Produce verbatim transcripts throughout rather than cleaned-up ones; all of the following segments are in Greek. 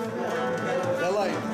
Καλά είναι.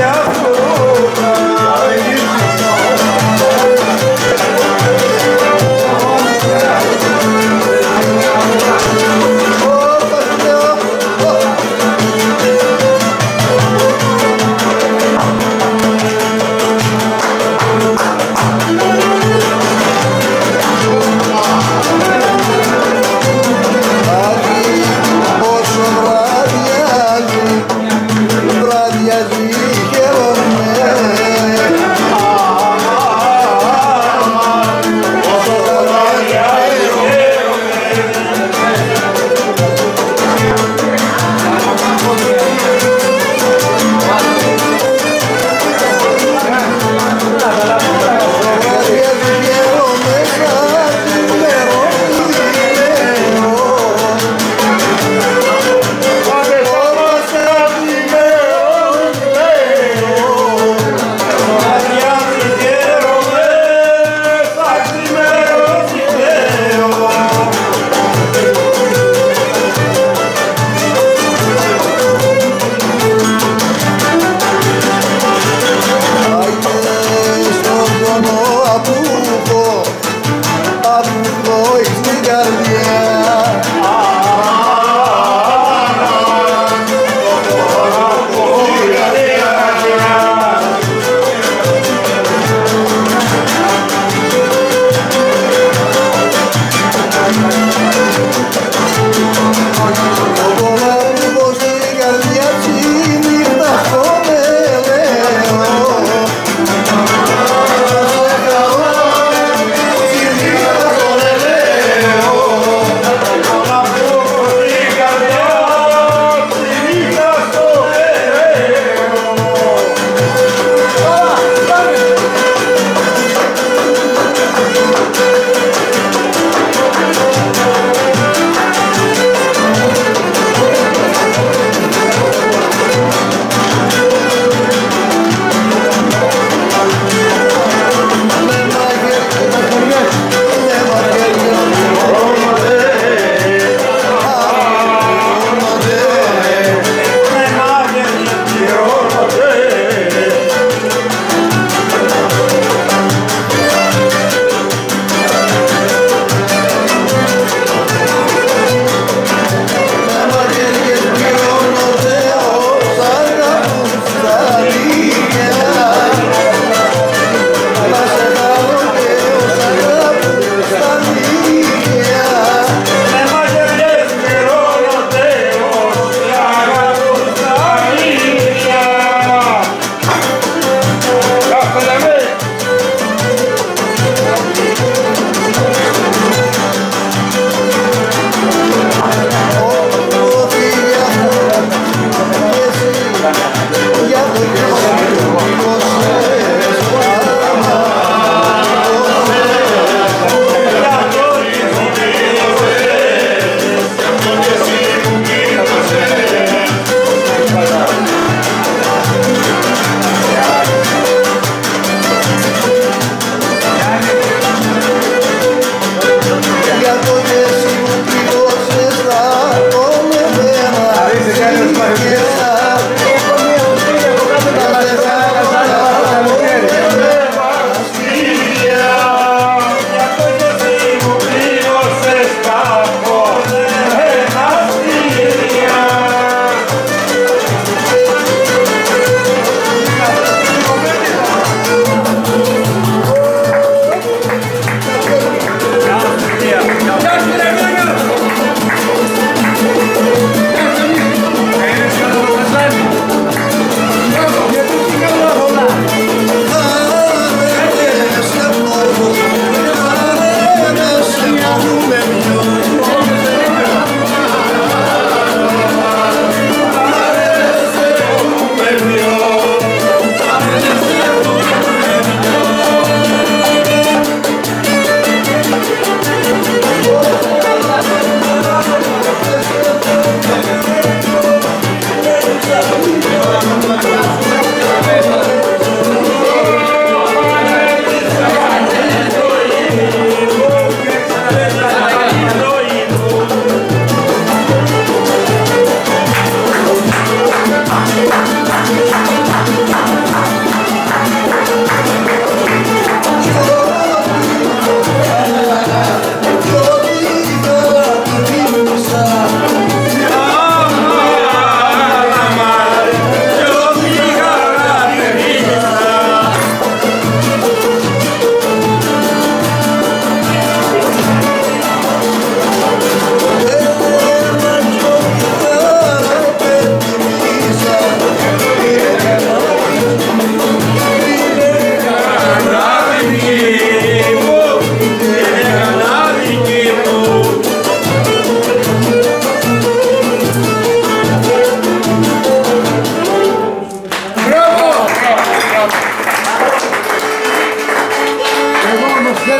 Thank you.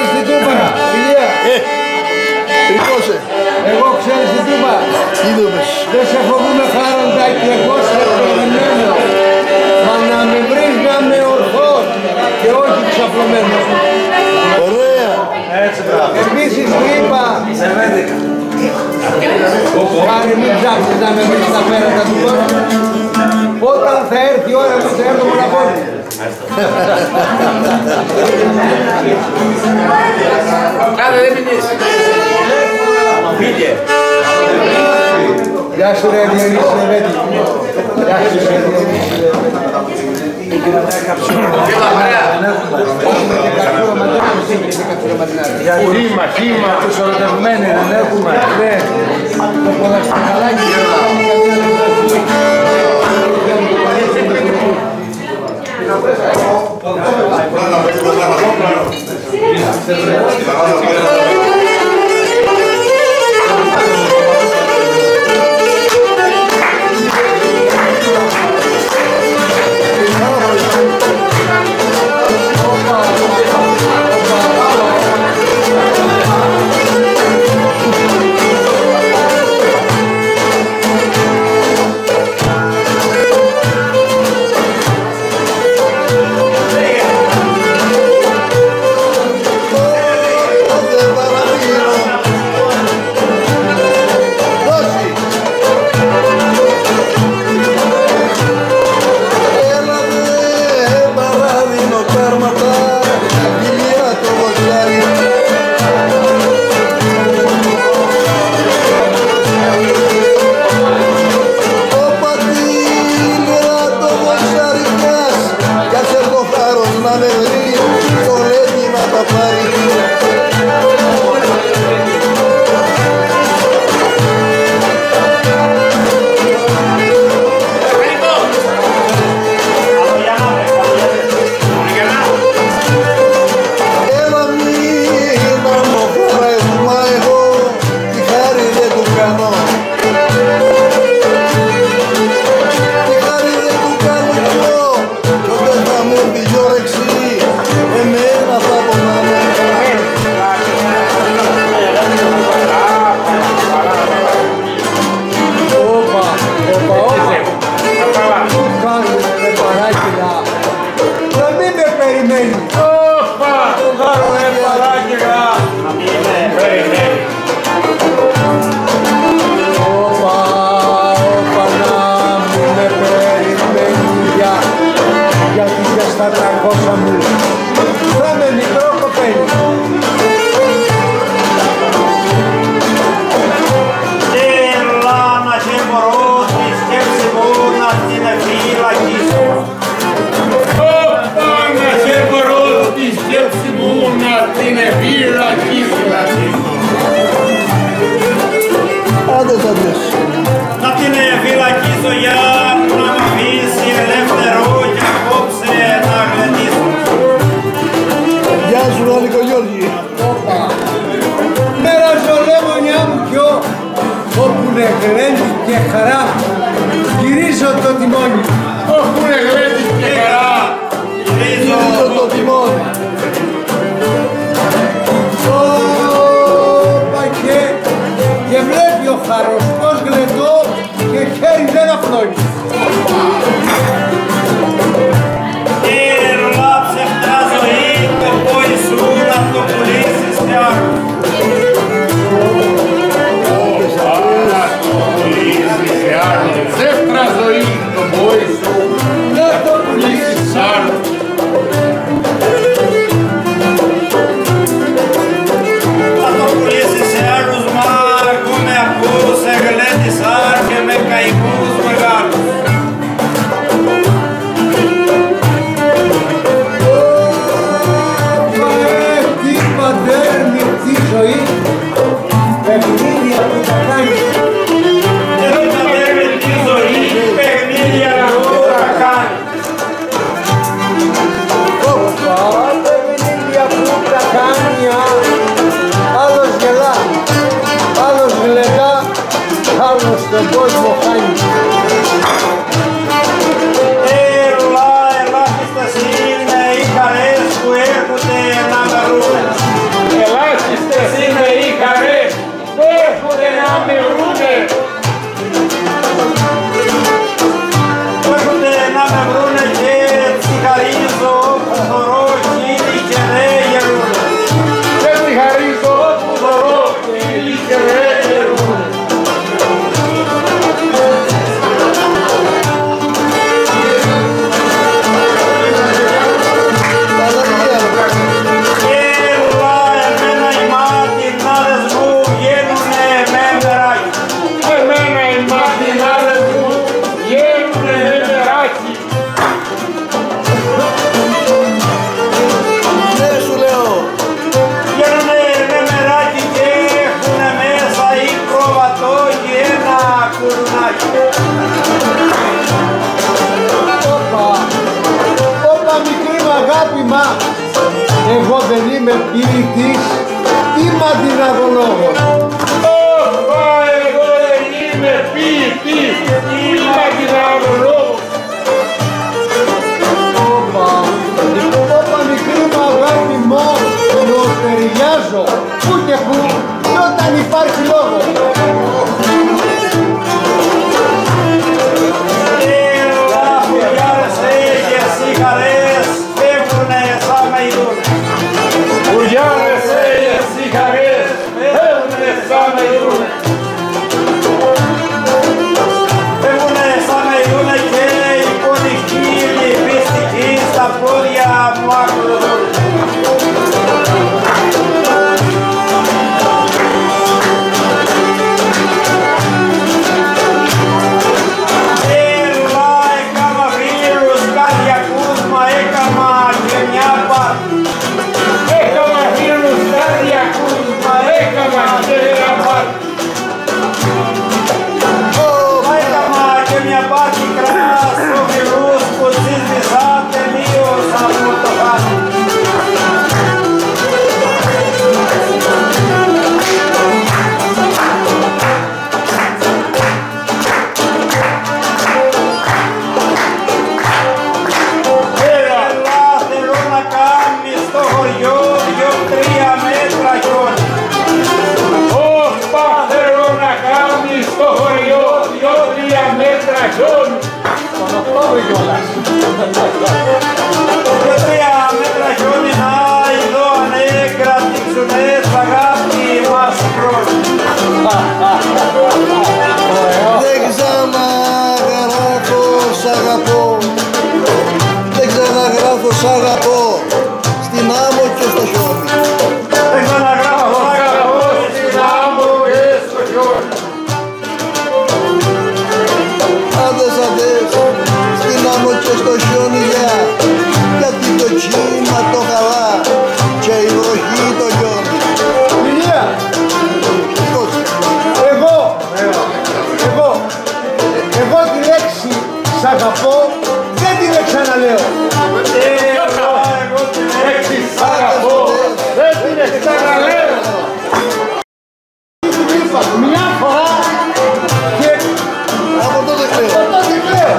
την τούπα, Ηλία. Ε, τρικώσε. Εγώ ξέρεις την τούπα. Τι δούμε. Δεν σε φοβούμαι χάροντα και εγώ σε προηγημένο. Μα να με βρεις να με ορθώς και όχι ξαπλωμένος. Ωραία. Έτσι μπράβο. Επίσης του είπα. Κάνε μην ψάχνεις να με βρεις στα πέρατα του κόσμου. Όταν θα έρθει η ώρα που θα έρθω να πω. Κάνε δεν μείνεις. Πήγε. Γεια σου ρε Διονύση Λεβέντη. Γεια σου ρε Διονύση Έλα παρέα. Χήμα, χήμα, τους ερωτευμένοι δεν έχουμε. Ναι, το ποδαστικαλάκι. Να την φυλακίσω για να μ' αφήσει ελεύθερο και απόψε να γλεντήσω. Γεια σου Ραλικό Γιώργη. Μέρα ζολέμονιά μου πιο όπου είναι γλέντι και χαρά γυρίζω το τιμόνι. Όπου είναι γλέντι και χαρά Γυρίζω το τιμόνι. Όπα και, και βλέπει ο χαροστός γλεντό και χέρι δεν απλώνει. Ήρλα ψευτά ζωή, το πόη σου να το πουλήσεις πια. Να το πουλήσεις σε άλλο. Ψεύτρα ζωή, το πόη σου να το πουλήσεις άλλο. Να το πουλήσεις σε άλλους, μα εγώ με ακούς, σε γλέντισα και με καημούς μεγάλους. Όπα ε, τι πατέρνη, τι ζωή, παιχνίδια που τα κάνει. Εδώ τα δέρνει τη ζωή, παιχνίδια που τα κάνει. Όπα, παιχνίδια που τα κάνει, άλλος γελά, άλλος γλεντά, άλλος τον κόσμο χάνει. Έλα, ελάχιστες είναι οι χαρές που έρχονται να με βρουν. ποιητής ή μαντιναγολόγος? Όπα, εγώ δεν είμαι ποιητής ή μαντιναγολόγος. Όπα, όπα μικρή μου αγάπη μόνο, ταιριάζω που και που και όταν υπάρχει λόγος. Σ' αγαπώ στην άμμο και στο χιόνι. Δεν ξαναγράφω σ' αγαπώ στην άμμο και στο χιόνι. Άντες, άντες, στην άμμο και στο χιόνι, για, γιατί το κύμα το χαλά και η βροχή το λιώνει. Ηλία, Πώς? εγώ, εγώ, εγώ τη λέξη σ' αγαπώ δεν την ξαναλέω. Σ' αγαπώ, δεν την ξαναλέω. Μια φορά και Από τότε κλαίω. από τότε κλαίω.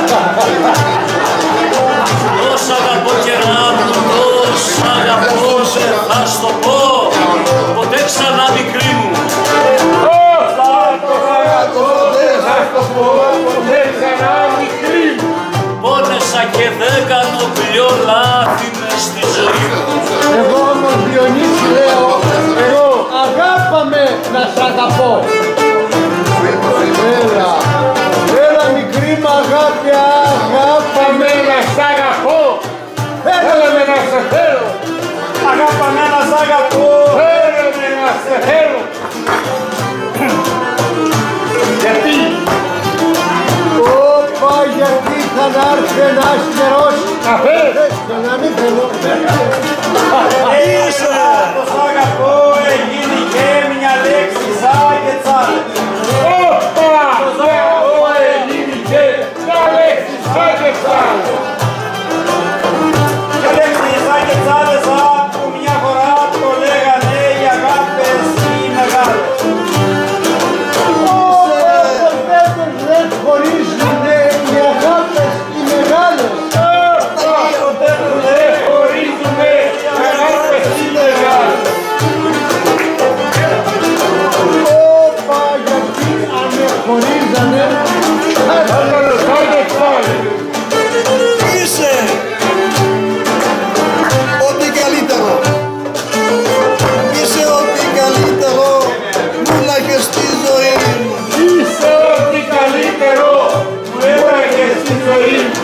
Τόσα αγαπώ καιρά μου, τόσα αγαπώ σε θα στο πω, ποτέ ξανά μικρή μου. Τόσα το αγαπώ, δεν θα στο πω, ποτέ ξανά μικρή μου. Πόνεσα και δεν κάνω πλειό λάθη μες στη ζωή μου. Εγώ όμως Διονύση λέω, εγώ αγάπαμε να σ' αγαπώ. Έλα, έλα μικρή μου αγάπη, αγάπαμε Να σ' αγαπώ, Έλα να σε θέλω, Αγάπαμε να σ' αγαπώ. θέλουμε να σε θέλω. Γιατί, Όπα, γιατί θα να έρθει ένας καιρός να θες, και να μην θέλω. Έλα, το σ' αγαπώ έγινε και μια λέξη σαν και τσάλε. όπα, σ' αγαπώ ελληνικέ, να λέξεις σαν και σαν. Και λέξη σαν και τσάλε σαν που μια φορά το λέγανε οι αγάπες οι μεγάλες. Ποτέ δεν χωρίζουνε οι αγάπες οι μεγάλες. Ποτέ δεν χωρίζουμε, αγάπες οι μεγάλες. Όπα, γιατί αν με χωρίζανε Σαν και πάλι. Είσαι ό,τι καλύτερο. Είσαι ό,τι καλύτερο που να έχεις στη ζωή μου. Είσαι ό,τι καλύτερο που έφαγες στη ζωή μου.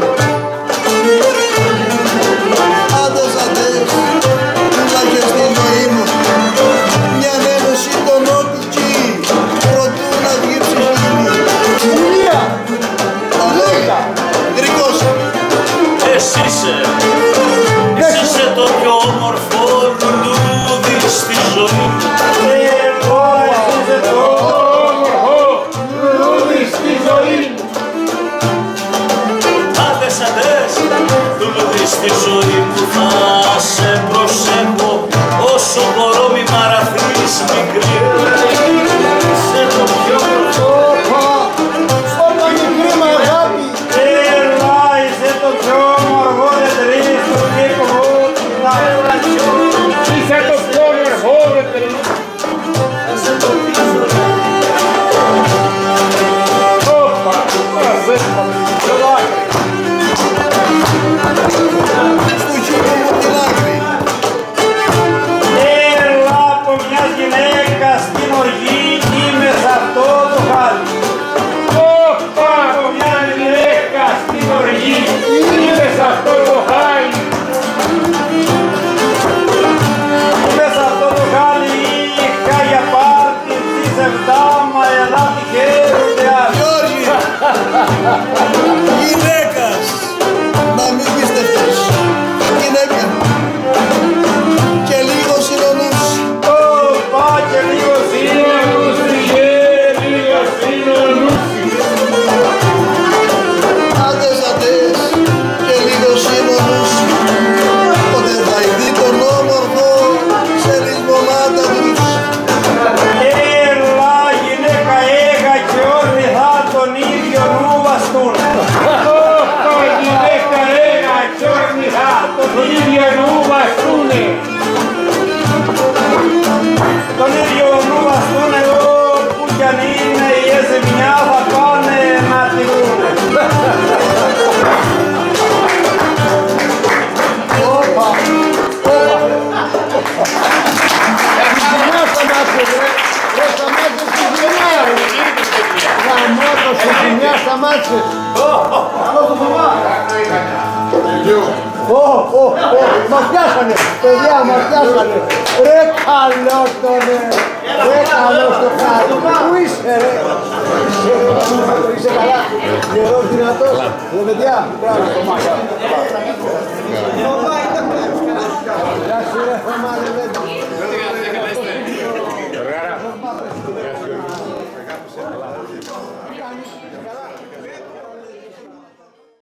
Άντες, άντες, που να έχεις στη ζωή μου. Μια ένωση των όπικη προτού να βγει ψυχή μου. Ηλία, Αλέγα, γρικός. Εσύ είσαι, εσύ είσαι το πιο όμορφο λουλούδι στη ζωή μου. Εγώ εσύ είσαι το Όμορφο λουλούδι στη ζωή μου. Άντες, άντες, λουλούδι στη ζωή μου θα σε προσέχω μικρή, είσαι το πιο μορφό. Όπα, όπα μικρή μου αγάπη. Έλα, είσαι το πιο μορφό δεντρής του Νίκου. Είσαι το πιο μορφό δεντρής. Είσαι το πιο μορφό. Όπα, ας έσπαμε το δάκρυ. Στο χείλο μου την άκρη. Έλα από μια γυναίκα στην οργή, είμαι σε αυτό το χάλι. Όπα, από μια γυναίκα στην οργή, είμαι σε αυτό το χάλι. Είμαι σε αυτό το χάλι, είχα για πάρτι στις επτά, μα ελά τυχαίνονται άλλοι. Γιώργη, γυναίκας, να μην πίστευτες, γυναίκα και λίγο συνονούς. Όπα και λίγο Είναι σύνολο. νουσιέ, λίγος είναι ο νουσι. Άντες, άντες και λίγο συνονούς. Ποτέ θα ειδεί τον όμορφο σε λησμονάτα τους. Έλα γυναίκα έγα και όλοι θα τον ίδιο νου βαστούν. Όπα, γυναίκα ένα κι όρνη θα τον ίδιο νου βαστούνε. Τον ίδιο νου βαστούν εδώ που κι αν είναι η εζημιά θα πάνε να τη βρούνε. Όπα, όπα. Ζημιά σταμάτησε, ρε. Ρε, σταμάτησε τη ζημιά, ρε. Γαμώτο, στη ζημιά σταμάτησε. Καλό το φοβά. Ω, ω, ω, μας πιάσανε, παιδιά, μας πιάσανε. Ρε καλό το ρε, ρε καλό το χάρη. Πού είσαι ρε, είσαι καλά, γερός δυνατός. Ρε παιδιά, μπράβο το μάγκα.